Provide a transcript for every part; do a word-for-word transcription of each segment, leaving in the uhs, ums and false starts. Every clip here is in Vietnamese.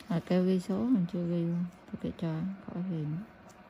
À, kêu ghi số mình chưa ghi luôn, tôi kể cho khỏi ghi nữa.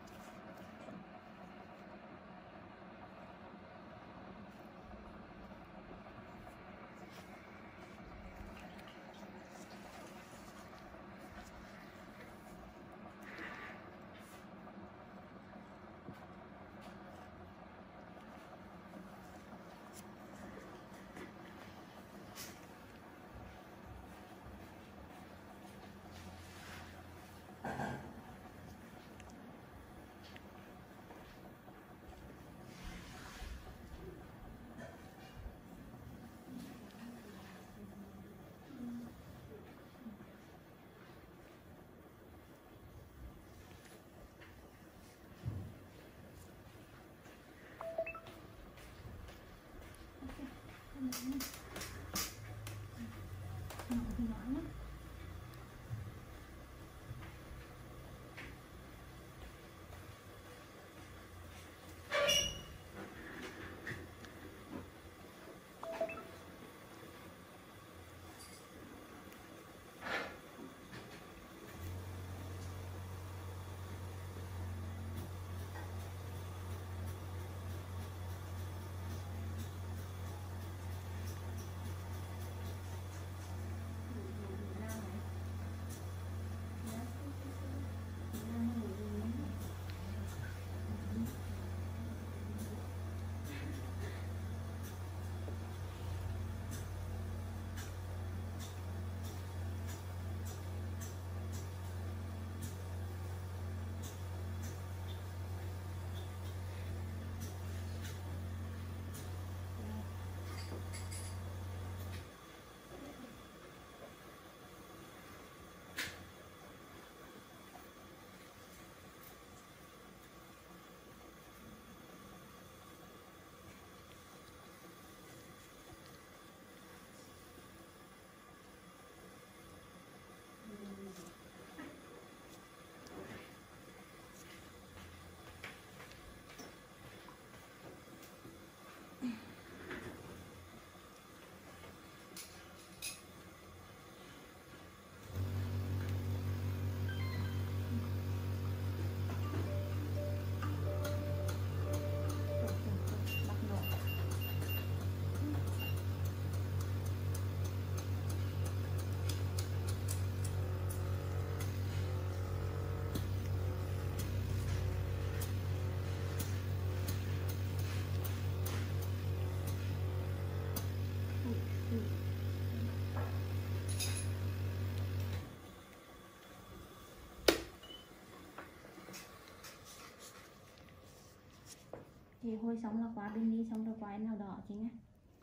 Thì hồi sống là qua bên đi xong rồi qua em nào đỏ chị nhé.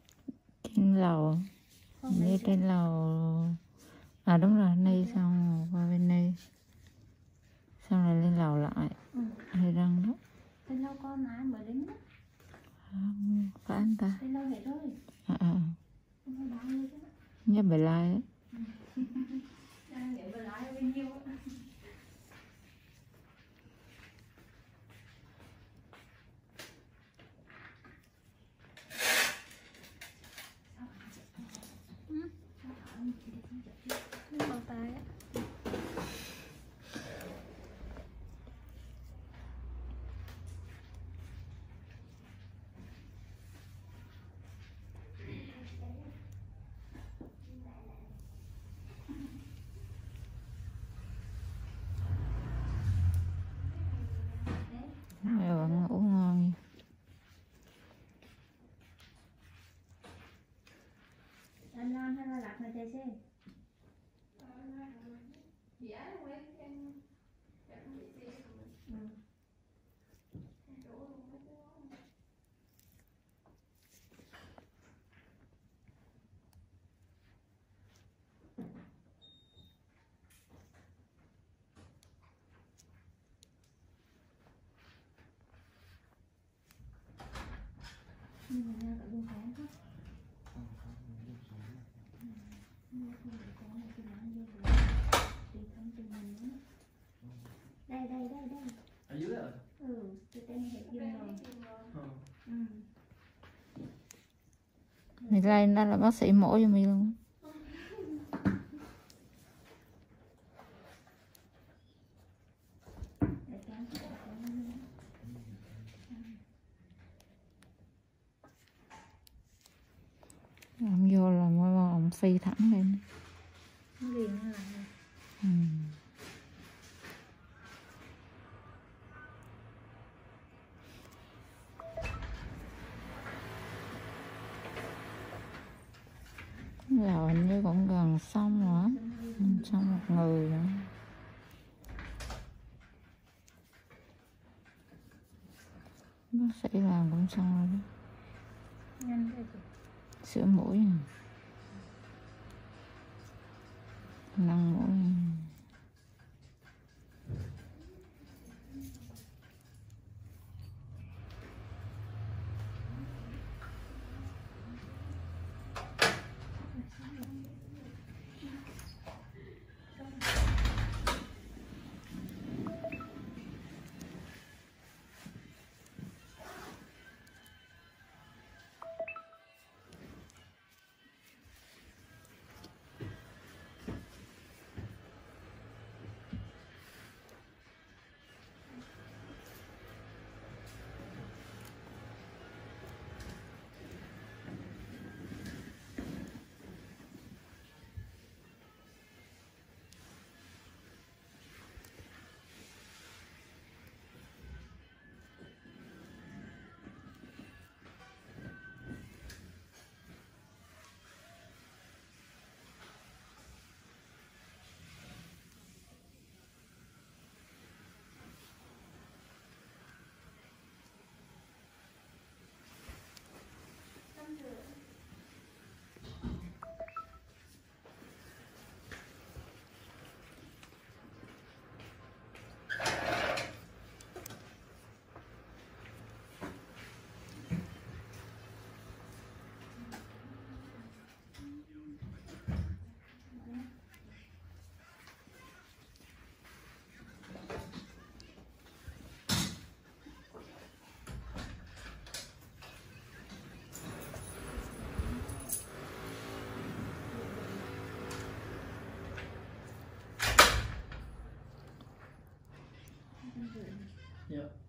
Trên lầu. Như trên lầu. À đúng rồi, này xong rồi qua bên đây. Xong rồi lên lầu lại. Ừ. Hay răng đó. Trên lâu con mà mới đến đó. Không, phải anh ta. Trên lâu hết rồi. À à. Không phải bao nhiêu chứ. Nhớ bài like á. Đang nhớ bài like bao nhiêu á. Bao tay á. Rồi vẫn ngủ ngon. Anh Lan hay là Lạc này chạy xe? Nhưng mà ra cả luôn kháng hết. Đây đây đây đây. Ở dưới rồi. Ừ, cái tên hết dừng rồi. Ừ. Mày lên đó là bác sĩ mổ cho mày luôn. phi thẳng lên. Nó liền như là Ừ. Giờ hình như cũng gần xong rồi, xong một người nữa. Bác sĩ làm cũng xong rồi đó. nhanh thế chị. Sửa mũi nè, nâng mũi nè. Yep.